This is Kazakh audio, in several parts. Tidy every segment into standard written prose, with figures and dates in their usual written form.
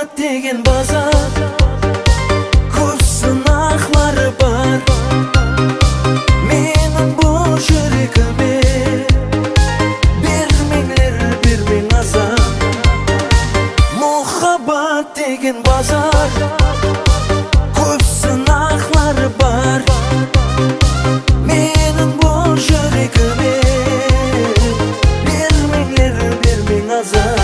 Махаббат деген базар, көп сынақлары бар. Менің бұл жүрегіме бермеңлер, бермең азар. Махаббат деген базар, көп сынақлары бар. Менің бұл жүрегіме бермеңлер, бермең азар.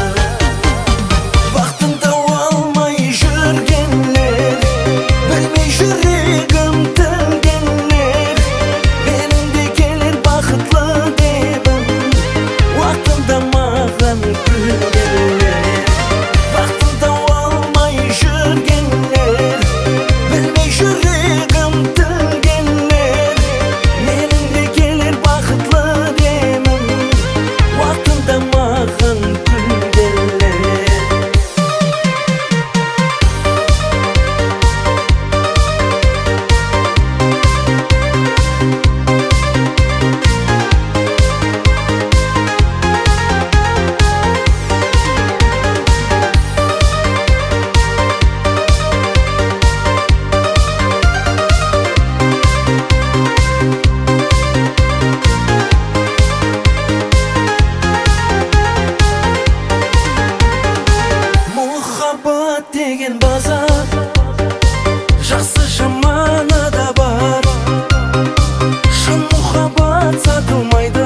Махаббат деген базар, жақсы жаманы да бар. Шын махаббат сатылмайды,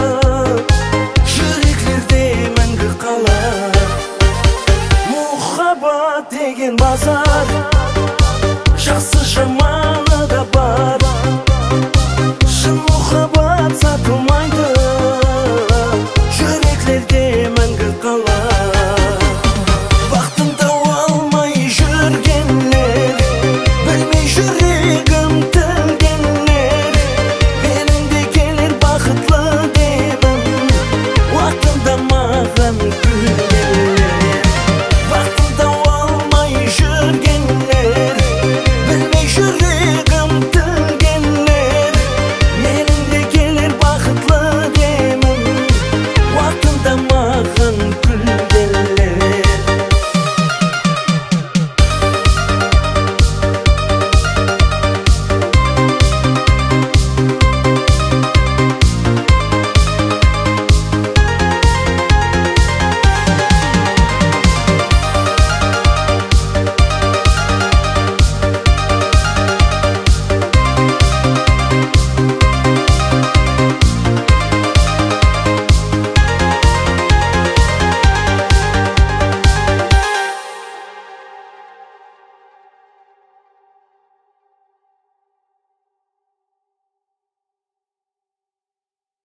жүректерде мәңгі қалар. Махаббат деген базар, жақсы жаманы